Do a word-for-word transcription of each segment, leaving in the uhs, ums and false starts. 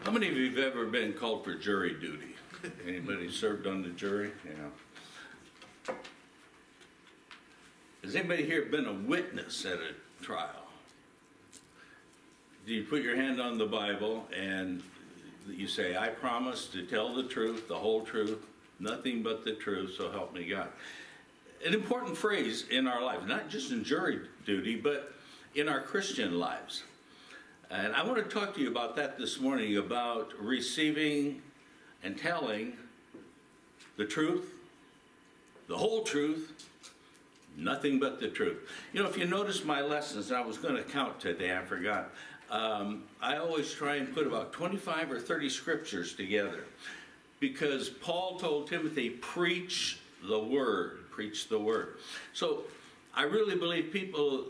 How many of you have ever been called for jury duty? Anybody served on the jury? Yeah. Has anybody here been a witness at a trial? Do you put your hand on the Bible and you say, I promise to tell the truth, the whole truth, nothing but the truth, so help me God? An important phrase in our lives, not just in jury duty, but in our Christian lives. And I want to talk to you about that this morning, about receiving and telling the truth, the whole truth, nothing but the truth. You know, if you notice my lessons, I was going to count today, I forgot. Um, I always try and put about twenty-five or thirty scriptures together, because Paul told Timothy, preach the word, preach the word. So I really believe people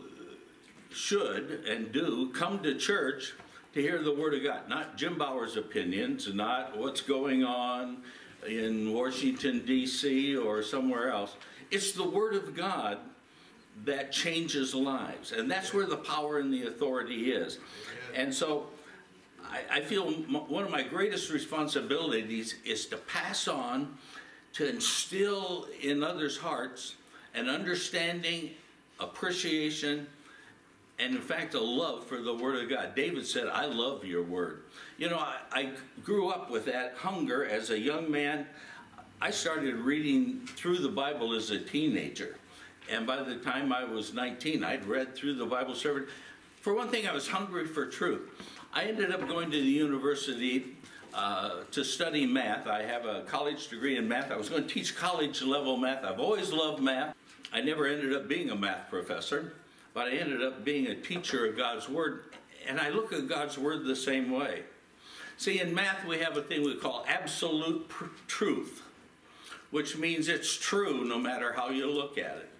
should and do come to church to hear the word of God, not Jim Bauer's opinions, not what's going on in Washington, D C or somewhere else. It's the word of God that changes lives, and that's where the power and the authority is. And so I, I feel one of my greatest responsibilities is to pass on, to instill in others' hearts an understanding, appreciation, and in fact a love for the Word of God. David said, I love your Word. You know, I, I grew up with that hunger as a young man. I started reading through the Bible as a teenager. And by the time I was nineteen, I'd read through the Bible several. For one thing, I was hungry for truth. I ended up going to the university uh, to study math. I have a college degree in math. I was going to teach college level math. I've always loved math. I never ended up being a math professor, but I ended up being a teacher of God's Word. And I look at God's Word the same way. See, in math, we have a thing we call absolute truth, which means it's true no matter how you look at it.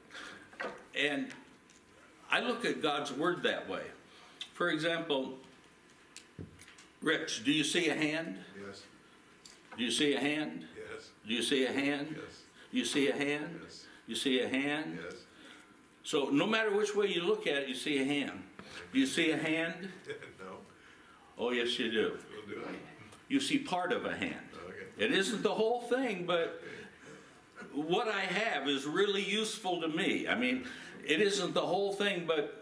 And I look at God's Word that way. For example, Rich, do you see a hand? Yes. Do you see a hand? Yes. Do you see a hand? Yes. Do you see a hand? Yes. You see a hand? Yes. So no matter which way you look at it, you see a hand. Do you see a hand? No. Oh, yes, you do. We'll do it. You see part of a hand. Okay. It isn't the whole thing, but what I have is really useful to me. I mean, it isn't the whole thing, but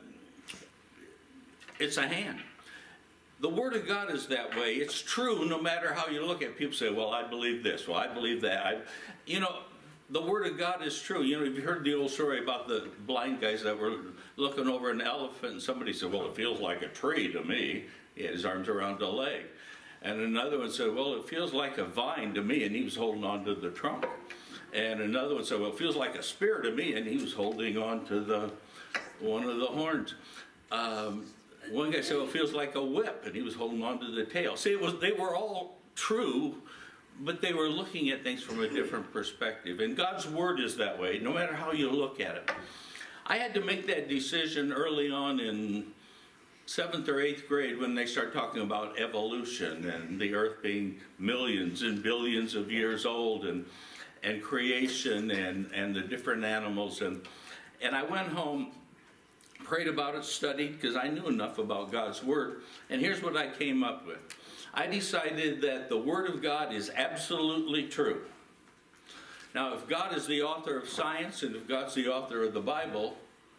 it's a hand. The Word of God is that way. It's true no matter how you look at it. People say, well, I believe this. Well, I believe that. I, you know, the Word of God is true. You know, you've heard the old story about the blind guys that were looking over an elephant, and somebody said, well, it feels like a tree to me. He had his arms around a leg. And another one said, well, it feels like a vine to me, and he was holding on to the trunk. And another one said, well, it feels like a spear to me, and he was holding on to the one of the horns. Um, one guy said, well, it feels like a whip, and he was holding on to the tail. See, it was, they were all true, but they were looking at things from a different perspective. And God's Word is that way, no matter how you look at it. I had to make that decision early on in seventh or eighth grade when they start talking about evolution and the earth being millions and billions of years old, and and creation and, and the different animals. And, and I went home, prayed about it, studied, because I knew enough about God's Word. And here's what I came up with. I decided that the Word of God is absolutely true. Now, if God is the author of science and if God's the author of the Bible,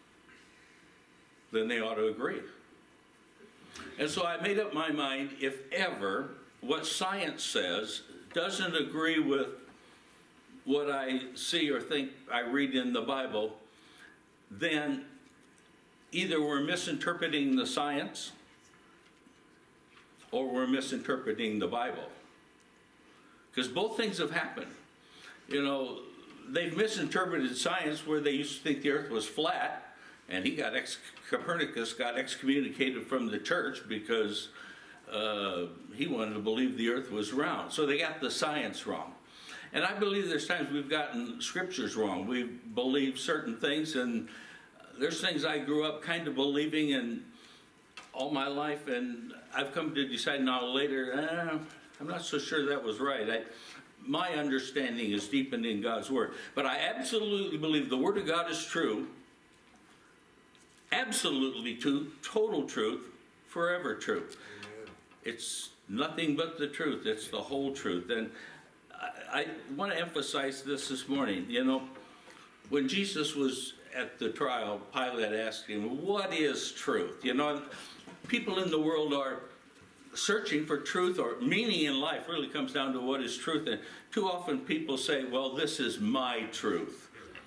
then they ought to agree. And so I made up my mind, if ever what science says doesn't agree with what I see or think I read in the Bible, then either we're misinterpreting the science or we're misinterpreting the Bible. Because both things have happened. You know, they've misinterpreted science where they used to think the earth was flat, and he got ex Copernicus got excommunicated from the church because uh, he wanted to believe the earth was round. So they got the science wrong. And I believe there's times we've gotten scriptures wrong. We believe certain things, and there's things I grew up kind of believing in all my life, and I've come to decide now later, eh, I'm not so sure that was right. I, my understanding is deepened in God's Word. But I absolutely believe the Word of God is true, absolutely true, total truth, forever true. Amen. It's Nothing but the truth. It's the whole truth. And I, I want to emphasize this this morning. You know, when Jesus was at the trial, Pilate asked him, what is truth? You know, people in the world are searching for truth, or meaning in life really comes down to what is truth. And too often people say, well, this is my truth.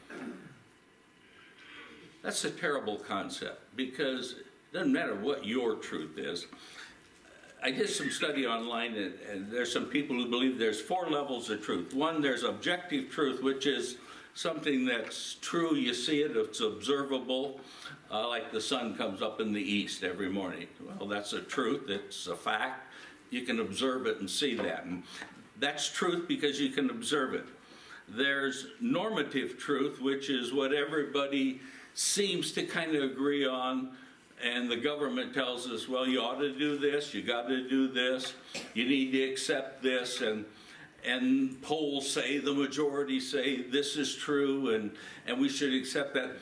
That's a terrible concept, because it doesn't matter what your truth is. I did some study online, and, and there's some people who believe there's four levels of truth. One, there's objective truth, which is something that's true. You see it, it's observable, uh, like the sun comes up in the east every morning. Well, that's a truth, it's a fact. You can observe it and see that. And that's truth because you can observe it. There's normative truth, which is what everybody seems to kind of agree on, and the government tells us, well, you ought to do this, you got to do this, you need to accept this, and and polls say, the majority say this is true, and, and we should accept that.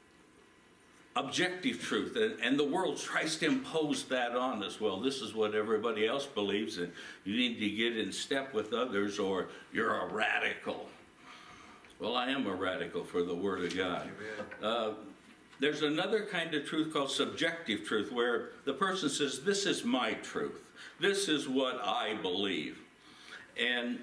Objective truth, and, and the world tries to impose that on us. Well, this is what everybody else believes, and you need to get in step with others, or you're a radical. Well, I am a radical for the Word of God. Uh, there's another kind of truth called subjective truth, where the person says, this is my truth. This is what I believe. And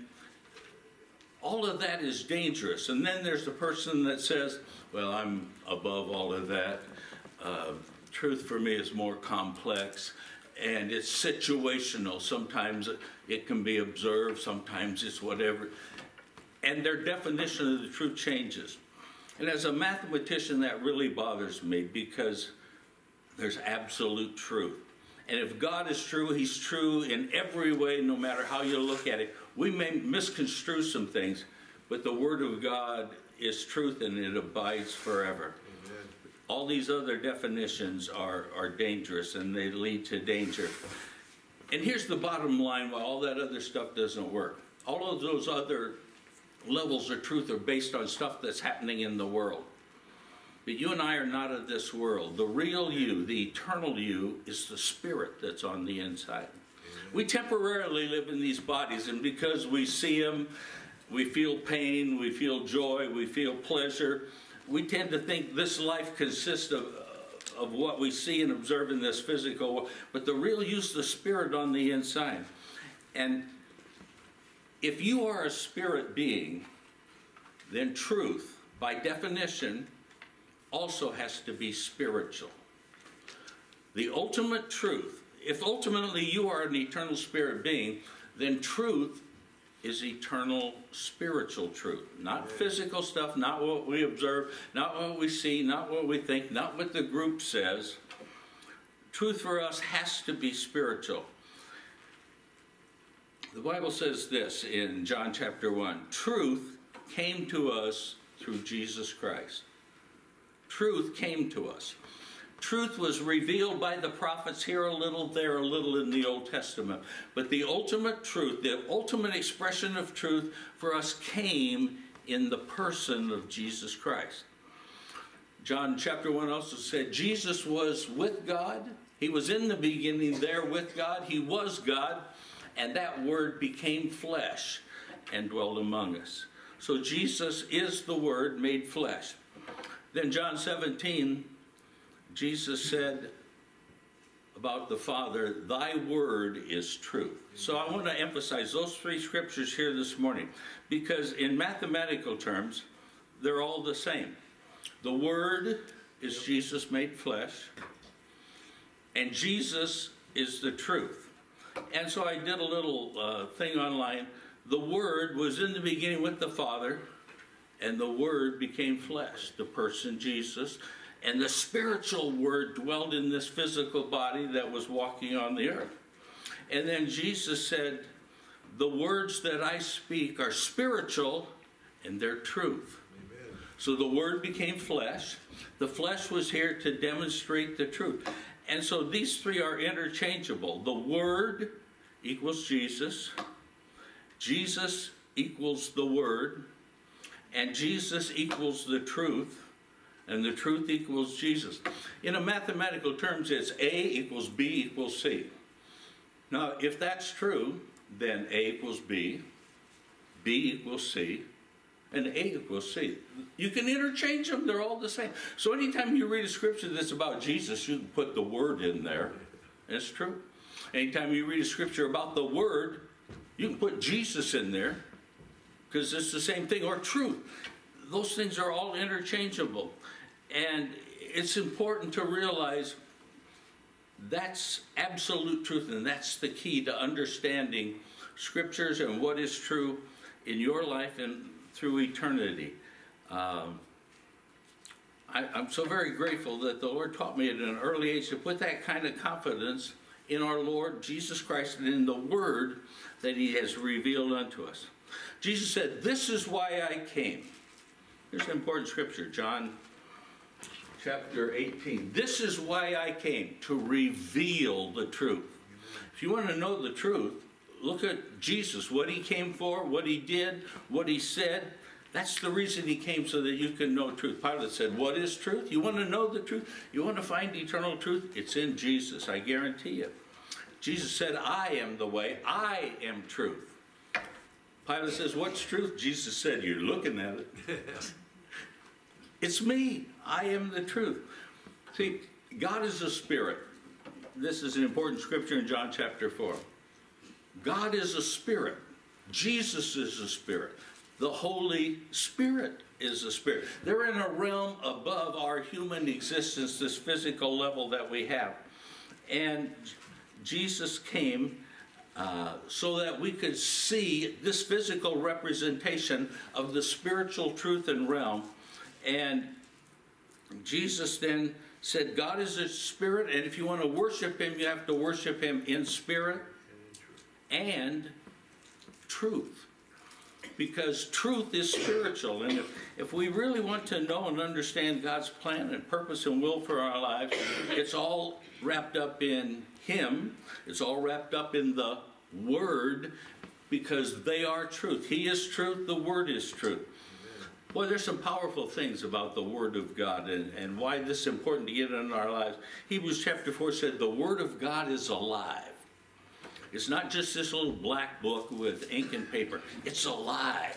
all of that is dangerous. And then there's the person that says, well, I'm above all of that. Uh, truth for me is more complex, and it's situational. Sometimes it can be observed, sometimes it's whatever. And their definition of the truth changes. And as a mathematician, that really bothers me, because there's absolute truth. And if God is true, He's true in every way, no matter how you look at it. We may misconstrue some things, but the Word of God is truth, and it abides forever. Amen. All these other definitions are, are dangerous, and they lead to danger. And here's the bottom line why all that other stuff doesn't work. All of those other levels of truth are based on stuff that's happening in the world. But you and I are not of this world. The real you, the eternal you, is the Spirit that's on the inside. We temporarily live in these bodies, and because we see them, we feel pain, we feel joy, we feel pleasure. We tend to think this life consists of, of what we see and observe in this physical world. But the real you is the Spirit on the inside. And if you are a spirit being, then truth, by definition, also has to be spiritual. The ultimate truth, if ultimately you are an eternal spirit being, then truth is eternal spiritual truth. Not physical stuff, not what we observe, not what we see, not what we think, not what the group says. Truth for us has to be spiritual. The Bible says this in John chapter one, truth came to us through Jesus Christ. Truth came to us. Truth was revealed by the prophets here a little, there a little in the Old Testament. But the ultimate truth, the ultimate expression of truth for us came in the person of Jesus Christ. John chapter one also said Jesus was with God. He was in the beginning there with God. He was God. And that Word became flesh and dwelled among us. So Jesus is the Word made flesh. Then John seventeen, Jesus said about the Father, thy word is truth. So I want to emphasize those three scriptures here this morning, because in mathematical terms, they're all the same. The Word is Jesus made flesh, and Jesus is the truth. And so I did a little uh, thing online. The Word was in the beginning with the Father, and the Word became flesh, the person Jesus. And the spiritual Word dwelled in this physical body that was walking on the earth. And then Jesus said, the words that I speak are spiritual, and they're truth. Amen. So the Word became flesh. The flesh was here to demonstrate the truth. And so these three are interchangeable. The Word equals Jesus. Jesus equals the Word. And Jesus equals the truth. And the truth equals Jesus. In a mathematical terms, it's A equals B equals C. Now, if that's true, then A equals B, B equals C, and A equals C. You can interchange them, they're all the same. So anytime you read a scripture that's about Jesus, you can put the word in there. It's true. Anytime you read a scripture about the word, you can put Jesus in there, because it's the same thing, or truth. Those things are all interchangeable. And it's important to realize that's absolute truth, and that's the key to understanding scriptures and what is true in your life and through eternity. Um, I, I'm so very grateful that the Lord taught me at an early age to put that kind of confidence in our Lord Jesus Christ and in the Word that He has revealed unto us. Jesus said, "This is why I came." Here's an important scripture, John chapter eighteen. "This is why I came, to reveal the truth." If you want to know the truth, look at Jesus, what He came for, what He did, what He said. That's the reason He came, so that you can know truth. Pilate said, "What is truth? You want to know the truth? You want to find eternal truth? It's in Jesus, I guarantee you." Jesus said, "I am the way, I am truth." Pilate says, "What's truth?" Jesus said, "You're looking at it." It's me. I am the truth. See, God is a spirit. This is an important scripture in John chapter four. God is a spirit. Jesus is a spirit. The Holy Spirit is a spirit. They're in a realm above our human existence, this physical level that we have. And Jesus came uh, so that we could see this physical representation of the spiritual truth and realm. And Jesus then said, God is a spirit, and if you want to worship Him, you have to worship Him in spirit and truth. Because truth is spiritual. And if, if we really want to know and understand God's plan and purpose and will for our lives, it's all wrapped up in Him. It's all wrapped up in the Word, because they are truth. He is truth. The Word is truth. Boy, there's some powerful things about the Word of God, and, and why this is important to get in our lives. Hebrews chapter four said, the Word of God is alive. It's not just this little black book with ink and paper. It's alive.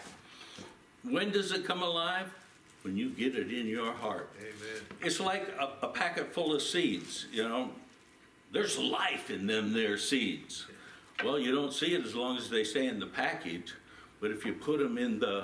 When does it come alive? When you get it in your heart. Amen. It's like a, a packet full of seeds, you know. There's life in them there seeds. Well, you don't see it as long as they stay in the package, but if you put them in the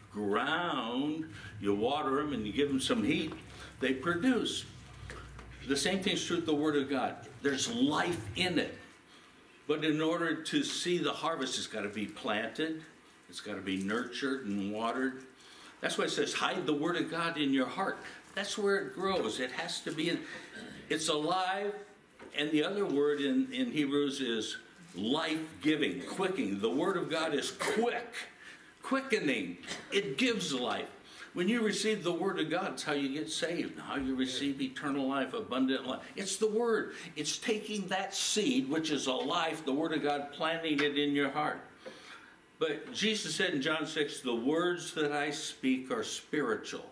ground, you water them and you give them some heat, they produce. The same thing's true with the Word of God. There's life in it. But in order to see the harvest, it's got to be planted. It's got to be nurtured and watered. That's why it says, hide the Word of God in your heart. That's where it grows. It has to be, in, it's alive. And the other word in, in Hebrews is life-giving, quickening. The Word of God is quick, quickening. It gives life. When you receive the Word of God, it's how you get saved, how you receive eternal life, abundant life. It's the Word. It's taking that seed, which is a life, the Word of God, planting it in your heart. But Jesus said in John six, the words that I speak are spiritual.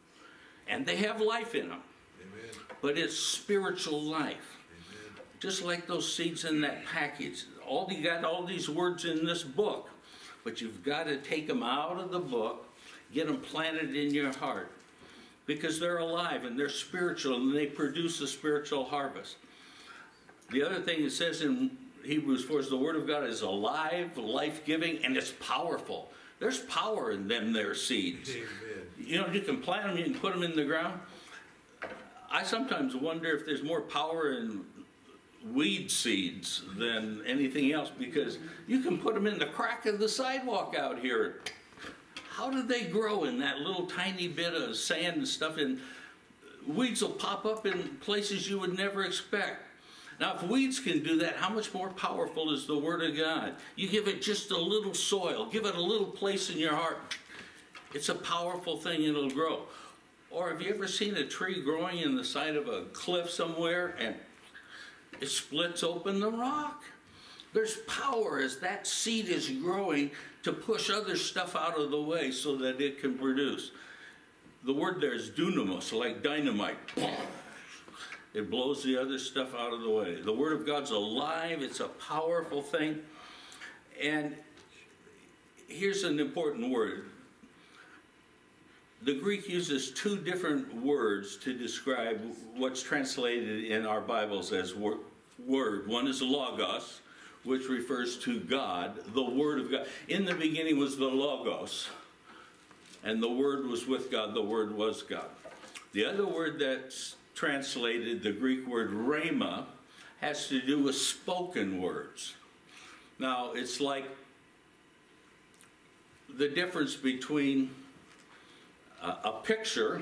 And they have life in them. Amen. But it's spiritual life. Amen. Just like those seeds in that package. All you got all these words in this book. But you've got to take them out of the book, get them planted in your heart, because they're alive and they're spiritual and they produce a spiritual harvest. The other thing it says in Hebrews four is the Word of God is alive, life-giving, and it's powerful. There's power in them there seeds. Amen. You know, you can plant them, you can put them in the ground. I sometimes wonder if there's more power in weed seeds than anything else, because you can put them in the crack of the sidewalk out here. How did they grow in that little tiny bit of sand and stuff? And weeds will pop up in places you would never expect. Now, if weeds can do that, how much more powerful is the Word of God? You give it just a little soil, give it a little place in your heart. It's a powerful thing, it'll grow. Or have you ever seen a tree growing in the side of a cliff somewhere and it splits open the rock? There's power as that seed is growing to push other stuff out of the way so that it can produce. The word there is dunamis, like dynamite. It blows the other stuff out of the way. The Word of God's alive. It's a powerful thing. And here's an important word. The Greek uses two different words to describe what's translated in our Bibles as wor word. One is logos, which refers to God, the Word of God. In the beginning was the Logos, and the Word was with God, the Word was God. The other word that's translated, the Greek word rhema, has to do with spoken words. Now, it's like the difference between a, a picture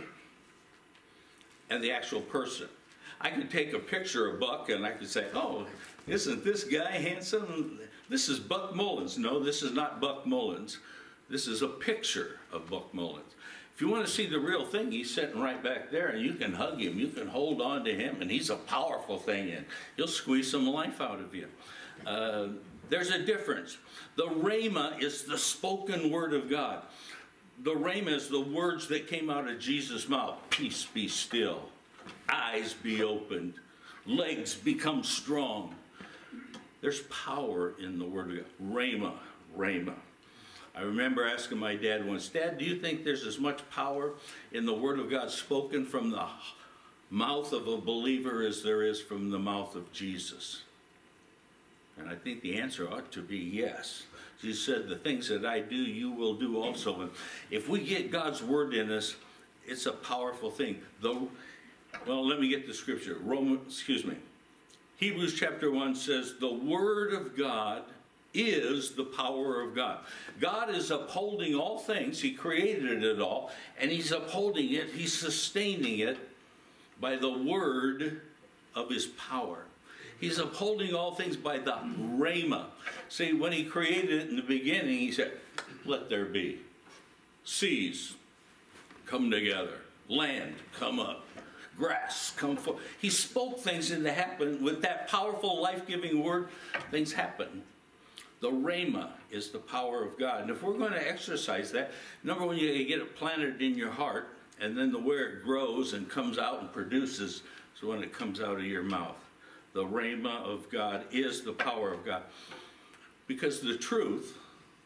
and the actual person. I could take a picture of Buck and I could say, oh, isn't this guy handsome? This is Buck Mullins. No, this is not Buck Mullins. This is a picture of Buck Mullins. If you want to see the real thing, he's sitting right back there, and you can hug him, you can hold on to him, and he's a powerful thing, and he'll squeeze some life out of you. Uh, there's a difference. The rhema is the spoken word of God. The rhema is the words that came out of Jesus' mouth. Peace be still. Eyes be opened. Legs become strong. There's power in the word of God. Rhema, rhema. I remember asking my dad once, Dad, do you think there's as much power in the Word of God spoken from the mouth of a believer as there is from the mouth of Jesus? And I think the answer ought to be yes. Jesus said, the things that I do, you will do also. And if we get God's Word in us, it's a powerful thing. The, well, let me get the scripture. Roman, excuse me. Hebrews chapter one says, the Word of God is the power of God. God is upholding all things. He created it all, and He's upholding it. He's sustaining it by the word of His power. He's upholding all things by the rhema. See, when He created it in the beginning, He said, let there be. Seas, come together. Land, come up. Grass, come forth. He spoke things into happen. With that powerful, life-giving word, things happen. The rhema is the power of God. And if we're going to exercise that, number one, you get it planted in your heart, and then the where it grows and comes out and produces is when it comes out of your mouth. The rhema of God is the power of God. Because the truth,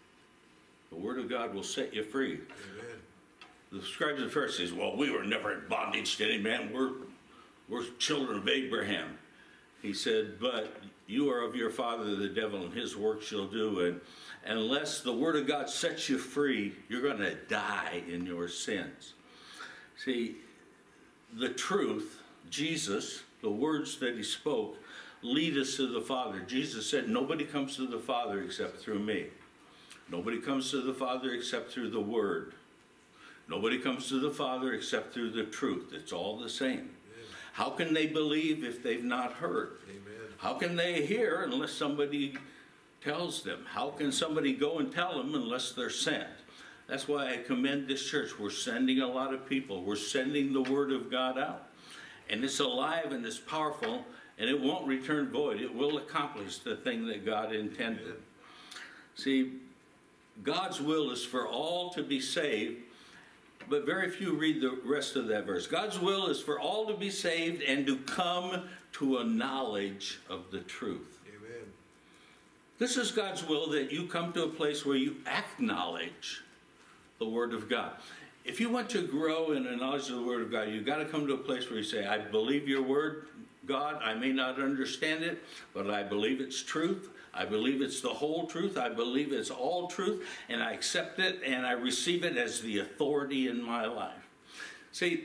the Word of God will set you free. Amen. The scribes and Pharisees, well, we were never in bondage to any man. We're, we're children of Abraham. He said, but you are of your father the devil, and his work shall do. And unless the Word of God sets you free, you're going to die in your sins. See, the truth, Jesus, the words that He spoke, lead us to the Father. Jesus said, nobody comes to the Father except through me. Nobody comes to the Father except through the Word. Nobody comes to the Father except through the truth. It's all the same. Amen. How can they believe if they've not heard? Amen. How can they hear unless somebody tells them? How can somebody go and tell them unless they're sent? That's why I commend this church. We're sending a lot of people. We're sending the Word of God out. And it's alive and it's powerful, and it won't return void. It will accomplish the thing that God intended. Amen. See, God's will is for all to be saved, but very few read the rest of that verse. God's will is for all to be saved and to come to a knowledge of the truth. Amen. This is God's will, that you come to a place where you acknowledge the Word of God. If you want to grow in a knowledge of the Word of God, you've got to come to a place where you say, I believe your Word, God. I may not understand it, but I believe it's truth. I believe it's the whole truth. I believe it's all truth, and I accept it, and I receive it as the authority in my life. See,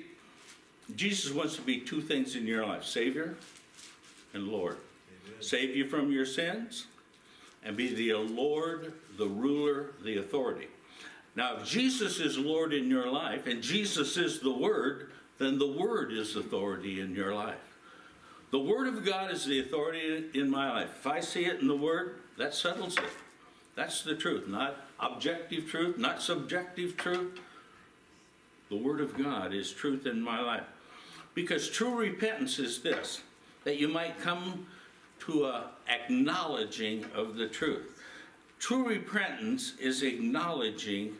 Jesus wants to be two things in your life, Savior and Lord. Amen. Save you from your sins, and be the Lord, the ruler, the authority. Now, if Jesus is Lord in your life, and Jesus is the Word, then the Word is authority in your life. The Word of God is the authority in my life. If I see it in the Word, that settles it. That's the truth, not objective truth, not subjective truth. The Word of God is truth in my life. Because true repentance is this, that you might come to an acknowledging of the truth. True repentance is acknowledging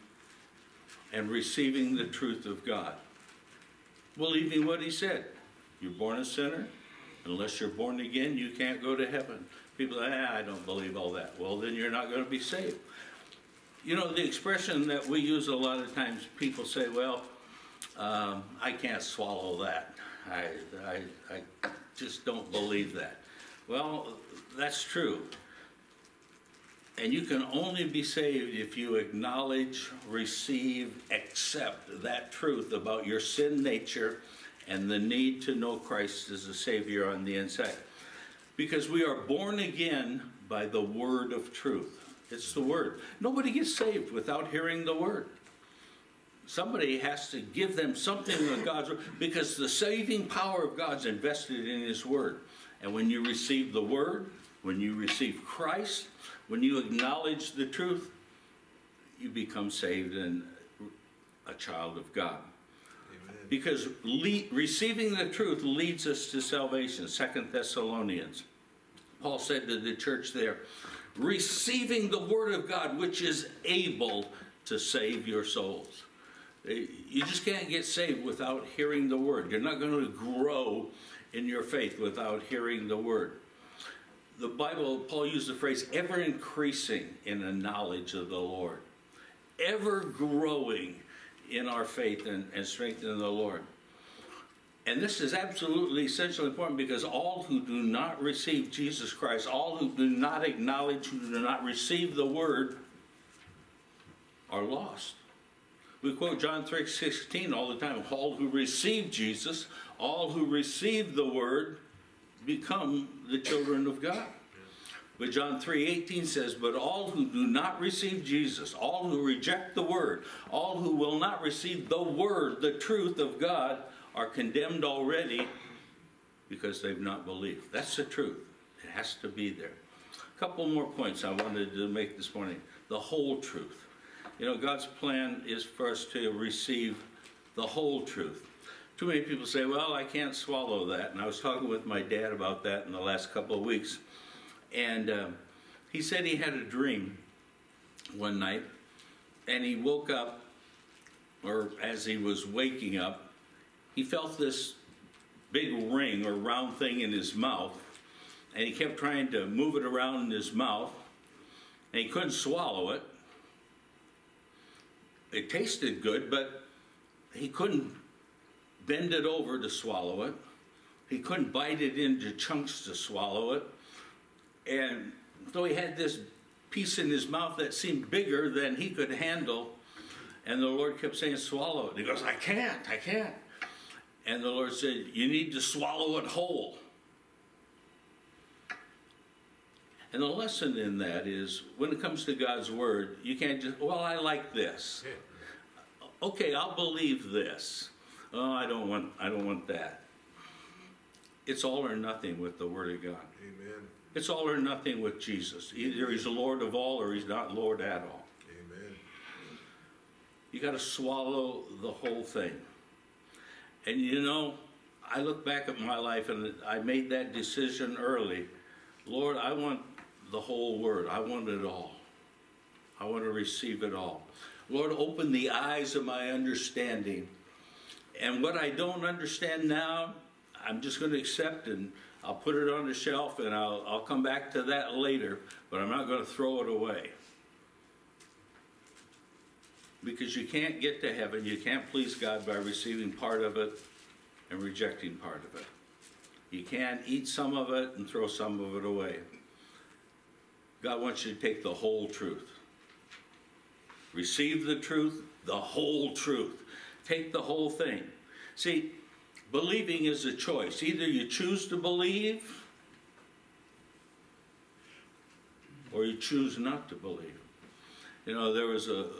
and receiving the truth of God. Believing what He said. You're born a sinner. Unless you're born again, you can't go to heaven. People say, ah, I don't believe all that. Well, then you're not going to be saved. You know, the expression that we use a lot of times, people say, well, um, I can't swallow that. I, I, I just don't believe that. Well, that's true. And you can only be saved if you acknowledge, receive, accept that truth about your sin nature and the need to know Christ as a Savior on the inside. Because we are born again by the word of truth. It's the word. Nobody gets saved without hearing the word. Somebody has to give them something of God's word, because the saving power of God's invested in his word. And when you receive the word, when you receive Christ, when you acknowledge the truth, you become saved and a child of God. Amen. Because le receiving the truth leads us to salvation. Second Thessalonians. Paul said to the church there, receiving the word of God, which is able to save your souls. You just can't get saved without hearing the word. You're not going to grow in your faith without hearing the word. The Bible, Paul used the phrase, ever increasing in a knowledge of the Lord. Ever growing in our faith and, and strength in the Lord. And this is absolutely essentially important, because all who do not receive Jesus Christ, all who do not acknowledge, who do not receive the word, are lost. We quote John three sixteen all the time. All who receive Jesus, all who receive the word, become the children of God. But John three eighteen says, but all who do not receive Jesus, all who reject the word, all who will not receive the word, the truth of God, are condemned already because they've not believed. That's the truth. It has to be there. A couple more points I wanted to make this morning. The whole truth. You know, God's plan is for us to receive the whole truth. Too many people say, well, I can't swallow that. And I was talking with my dad about that in the last couple of weeks. And uh, he said he had a dream one night, and he woke up, or as he was waking up, he felt this big ring or round thing in his mouth, and he kept trying to move it around in his mouth, and he couldn't swallow it. It tasted good, but he couldn't bend it over to swallow it. He couldn't bite it into chunks to swallow it. And so he had this piece in his mouth that seemed bigger than he could handle, and the Lord kept saying, swallow it. And he goes, I can't, I can't. And the Lord said, you need to swallow it whole. And the lesson in that is, when it comes to God's word, you can't just, well, I like this. Okay, I'll believe this. Oh, I don't want, I don't want that. It's all or nothing with the word of God. Amen. It's all or nothing with Jesus. Either he's the Lord of all, or he's not Lord at all. Amen. You got to swallow the whole thing. And you know, I look back at my life, and I made that decision early. Lord, I want the whole word. I want it all. I want to receive it all. Lord, open the eyes of my understanding. And what I don't understand now, I'm just going to accept, and I'll put it on the shelf, and I'll, I'll come back to that later, but I'm not going to throw it away. Because you can't get to heaven, you can't please God by receiving part of it and rejecting part of it. You can't eat some of it and throw some of it away. God wants you to take the whole truth. Receive the truth, the whole truth. Take the whole thing. See, believing is a choice. Either you choose to believe, or you choose not to believe. You know, there was a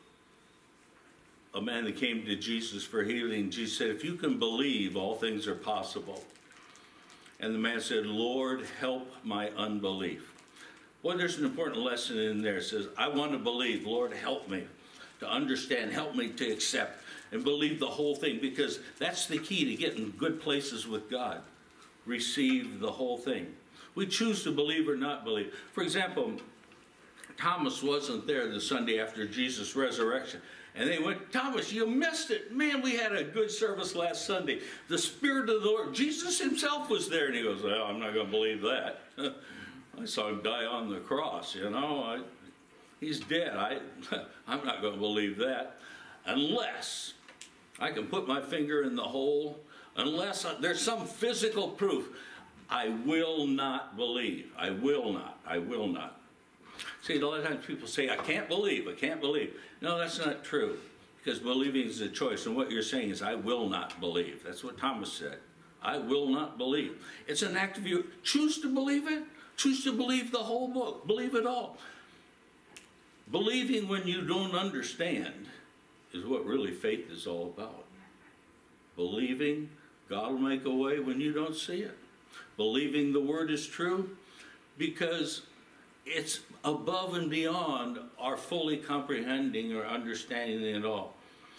a man that came to Jesus for healing. Jesus said, if you can believe, all things are possible. And the man said, Lord, help my unbelief. Well, there's an important lesson in there. It says, I want to believe. Lord, help me to understand. Help me to accept and believe the whole thing, because that's the key to getting good places with God. Receive the whole thing. We choose to believe or not believe. For example, Thomas wasn't there the Sunday after Jesus' resurrection. And they went, Thomas, you missed it. Man, we had a good service last Sunday. The Spirit of the Lord, Jesus himself was there. And he goes, well, I'm not going to believe that. I saw him die on the cross, you know. I, he's dead. I, I'm not going to believe that. Unless I can put my finger in the hole, unless I, there's some physical proof, I will not believe. I will not. I will not. See, a lot of times people say, I can't believe, I can't believe. No, that's not true, because believing is a choice, and what you're saying is, I will not believe. That's what Thomas said. I will not believe. It's an act of you. Choose to believe it. Choose to believe the whole book. Believe it all. Believing when you don't understand is what really faith is all about. Believing God will make a way when you don't see it. Believing the word is true because it's above and beyond our fully comprehending or understanding it all.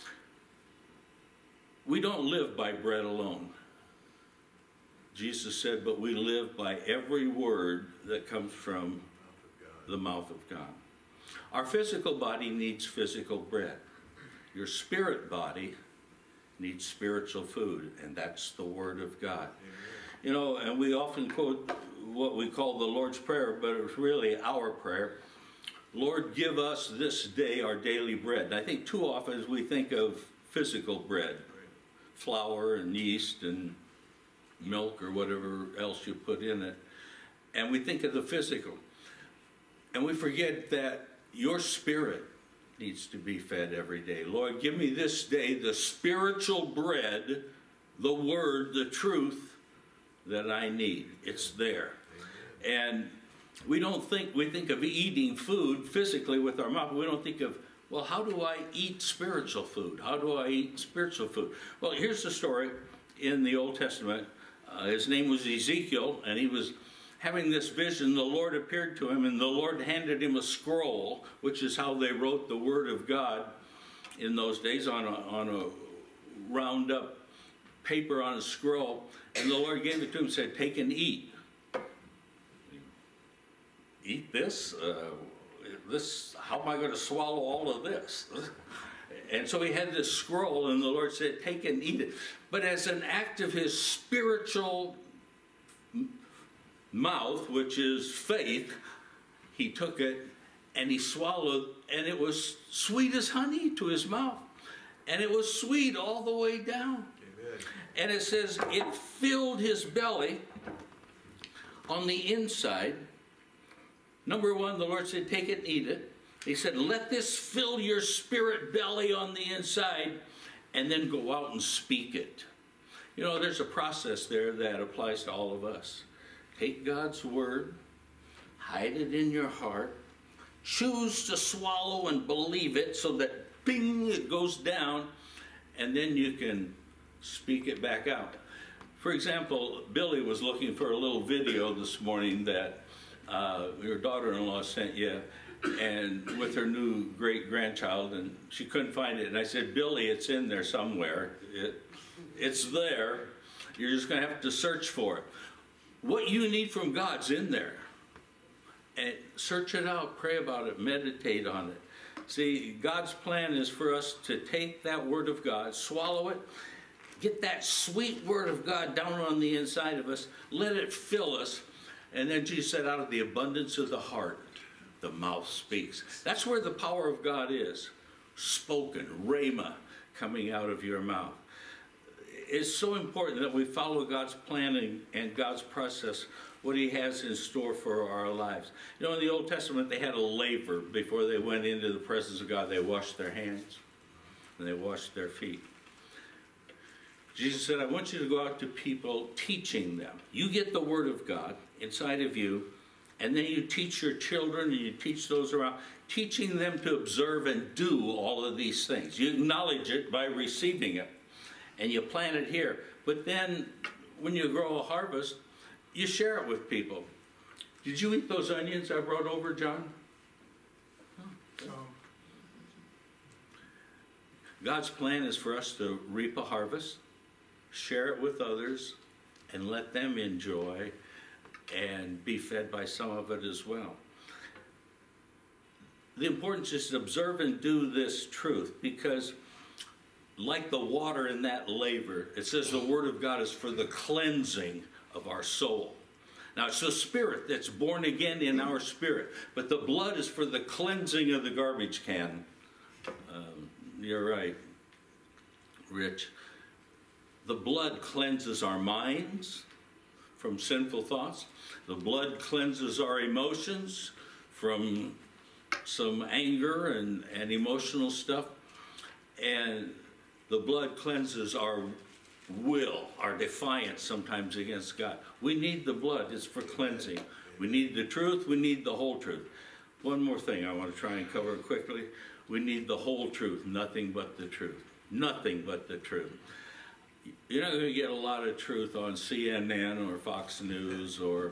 We don't live by bread alone. Jesus said, but we live by every word that comes from the mouth of God. Our physical body needs physical bread. Your spirit body needs spiritual food, and that's the Word of God. Amen. You know, and we often quote what we call the Lord's Prayer, but it's really our prayer. Lord, give us this day our daily bread. And I think too often we think of physical bread, flour and yeast and milk or whatever else you put in it, and we think of the physical. And we forget that your spirit needs to be fed every day. Lord, give me this day the spiritual bread, the word, the truth that I need. It's there. And we don't think, we think of eating food physically with our mouth. We don't think of, well, how do I eat spiritual food? How do I eat spiritual food? Well, here's the story in the Old Testament. Uh, his name was Ezekiel, and he was having this vision. The Lord appeared to him, and the Lord handed him a scroll, which is how they wrote the Word of God in those days, on a, on a round up paper on a scroll. And the Lord gave it to him and said, take and eat. Eat this? Uh, this? How am I going to swallow all of this? And so he had this scroll, and the Lord said, take and eat it. But as an act of his spiritual mouth, which is faith, he took it and he swallowed, and it was sweet as honey to his mouth. And it was sweet all the way down. Amen. And it says it filled his belly on the inside. Number one, the Lord said, take it and eat it. He said, let this fill your spirit belly on the inside, and then go out and speak it. You know, there's a process there that applies to all of us. Take God's word, hide it in your heart, choose to swallow and believe it so that, bing, it goes down, and then you can speak it back out. For example, Billy was looking for a little video this morning that uh, your daughter-in-law sent you, and with her new great-grandchild, and she couldn't find it. And I said, Billy, it's in there somewhere. It, it's there. You're just going to have to search for it. What you need from God's in there. And search it out, pray about it, meditate on it. See, God's plan is for us to take that Word of God, swallow it, get that sweet Word of God down on the inside of us, let it fill us, and then Jesus said, out of the abundance of the heart, the mouth speaks. That's where the power of God is. Spoken, rhema, coming out of your mouth. It's so important that we follow God's planning and God's process, what He has in store for our lives. You know, in the Old Testament, they had a laver before they went into the presence of God. They washed their hands and they washed their feet. Jesus said, I want you to go out to people teaching them. You get the Word of God inside of you, and then you teach your children and you teach those around, teaching them to observe and do all of these things. You acknowledge it by receiving it, and you plant it here. But then when you grow a harvest, you share it with people. Did you eat those onions I brought over, John? Oh. God's plan is for us to reap a harvest, share it with others, and let them enjoy and be fed by some of it as well. the importance is to observe and do this truth, because like the water in that laver, it says the Word of God is for the cleansing of our soul. Now, it's the Spirit that's born again in our spirit, but the blood is for the cleansing of the garbage can. Um, you're right, Rich. The blood cleanses our minds from sinful thoughts. The blood cleanses our emotions from some anger and, and emotional stuff. And the blood cleanses our will, our defiance sometimes against God. We need the blood. It's for cleansing. We need the truth. We need the whole truth. One more thing I want to try and cover quickly. We need the whole truth, nothing but the truth. Nothing but the truth. You're not going to get a lot of truth on C N N or Fox News or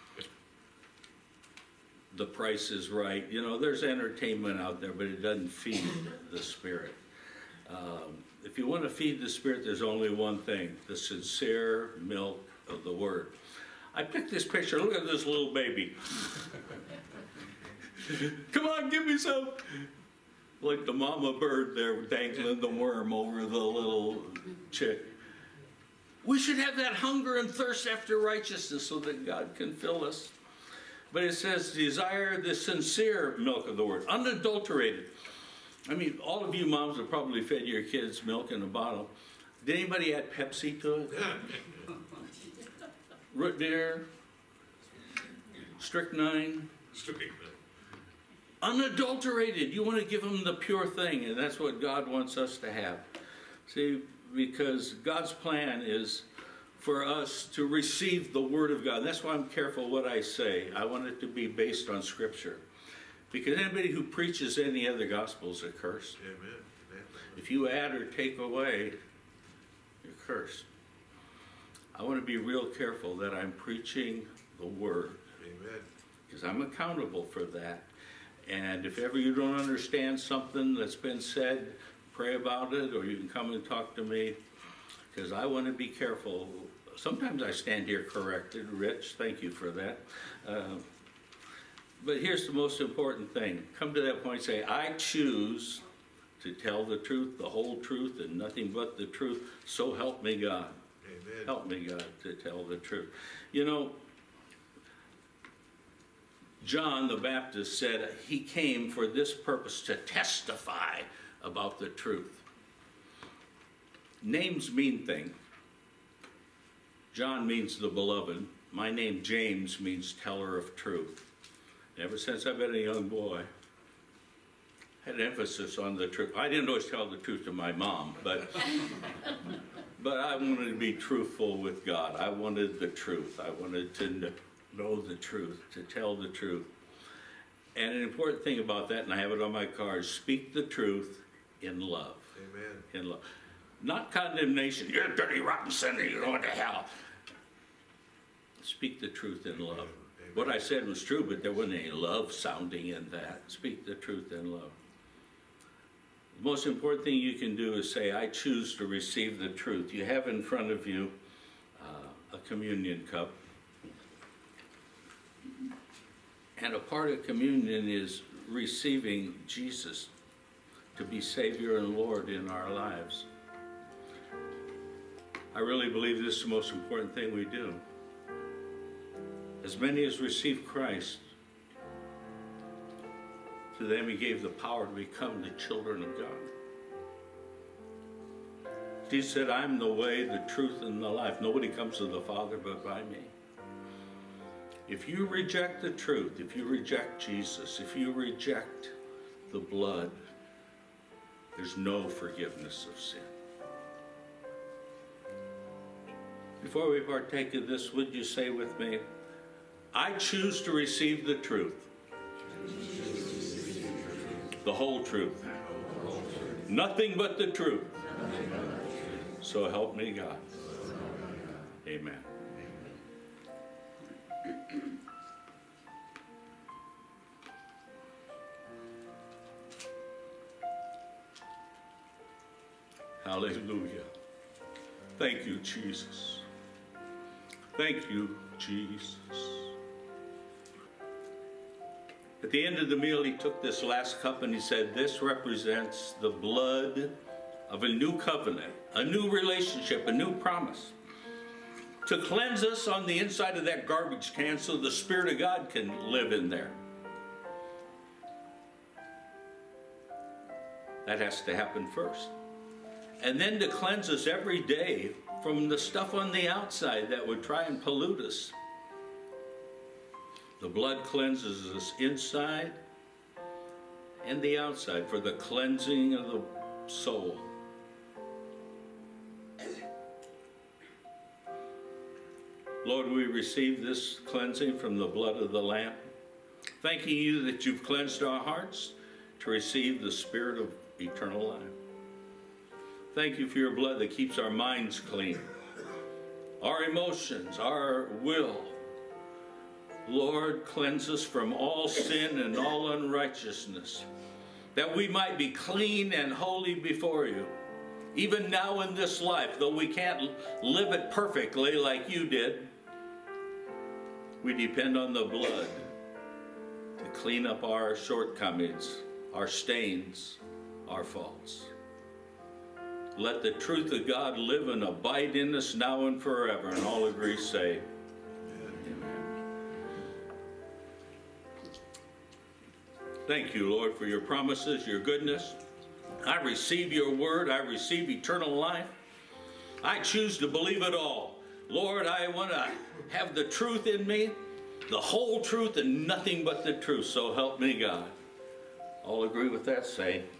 The Price is Right. You know, there's entertainment out there, but it doesn't feed the Spirit. Um, if you want to feed the Spirit, there's only one thing, the sincere milk of the Word. I picked this picture. Look at this little baby. Come on, give me some. Like the mama bird there dangling the worm over the little chick. We should have that hunger and thirst after righteousness so that God can fill us. But it says, desire the sincere milk of the Word, unadulterated. I mean, all of you moms have probably fed your kids milk in a bottle. Did anybody add Pepsi to it? Root beer? Strychnine? Strychnine. Unadulterated. You want to give them the pure thing, and that's what God wants us to have. See, because God's plan is for us to receive the Word of God. That's why I'm careful what I say. I want it to be based on Scripture. Because anybody who preaches any other gospel is accursed. Amen. Amen. If you add or take away, you're cursed. I want to be real careful that I'm preaching the Word. Amen. Because I'm accountable for that. And if ever you don't understand something that's been said, pray about it, or you can come and talk to me. Because I want to be careful. Sometimes I stand here corrected. Rich, thank you for that. Uh, But here's the most important thing. Come to that point and say, I choose to tell the truth, the whole truth, and nothing but the truth. So help me God. Amen. Help me God to tell the truth. You know, John the Baptist said he came for this purpose, to testify about the truth. Names mean things. John means the beloved. My name, James, means teller of truth. Ever since I've been a young boy, I had an emphasis on the truth. I didn't always tell the truth to my mom, but but I wanted to be truthful with God. I wanted the truth. I wanted to know the truth, to tell the truth. And an important thing about that, and I have it on my card, speak the truth in love. Amen. In love. Not condemnation. You're a dirty, rotten sinner. You're going to hell. Speak the truth in love. What I said was true, but there wasn't any love sounding in that. Speak the truth in love. The most important thing you can do is say, I choose to receive the truth. You have in front of you uh, a communion cup. And a part of communion is receiving Jesus to be Savior and Lord in our lives. I really believe this is the most important thing we do. As many as received Christ, to them he gave the power to become the children of God. Jesus said, I'm the way, the truth, and the life. Nobody comes to the Father but by me. If you reject the truth, if you reject Jesus, if you reject the blood, there's no forgiveness of sin. Before we partake of this, would you say with me, I choose to receive the truth, the whole truth, nothing but the truth. So help me God. Amen. Hallelujah. Thank you, Jesus. Thank you, Jesus. At the end of the meal, he took this last cup and he said, "This represents the blood of a new covenant, a new relationship, a new promise, to cleanse us on the inside of that garbage can so the Spirit of God can live in there." That has to happen first. And then to cleanse us every day from the stuff on the outside that would try and pollute us. The blood cleanses us inside and the outside for the cleansing of the soul. Lord, we receive this cleansing from the blood of the Lamb, thanking you that you've cleansed our hearts to receive the Spirit of eternal life. Thank you for your blood that keeps our minds clean, our emotions, our will. Lord, cleanse us from all sin and all unrighteousness, that we might be clean and holy before you. Even now in this life, though we can't live it perfectly like you did, we depend on the blood to clean up our shortcomings, our stains, our faults. Let the truth of God live and abide in us now and forever. And all agree, say, thank you, Lord, for your promises, your goodness. I receive your word. I receive eternal life. I choose to believe it all. Lord, I want to have the truth in me, the whole truth and nothing but the truth. So help me, God. All agree with that? Say